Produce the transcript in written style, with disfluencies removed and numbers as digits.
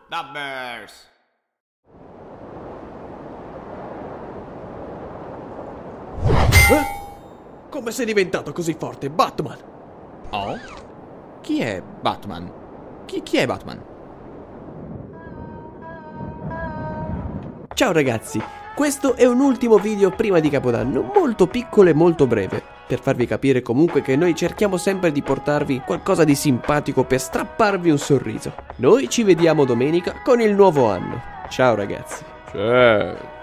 The Bears. Come sei diventato così forte, Batman? Oh? Chi è Batman? Chi è Batman? Ciao ragazzi, questo è un ultimo video prima di Capodanno, molto piccolo e molto breve, per farvi capire comunque che noi cerchiamo sempre di portarvi qualcosa di simpatico per strapparvi un sorriso. Noi ci vediamo domenica con il nuovo anno. Ciao ragazzi. Ciao.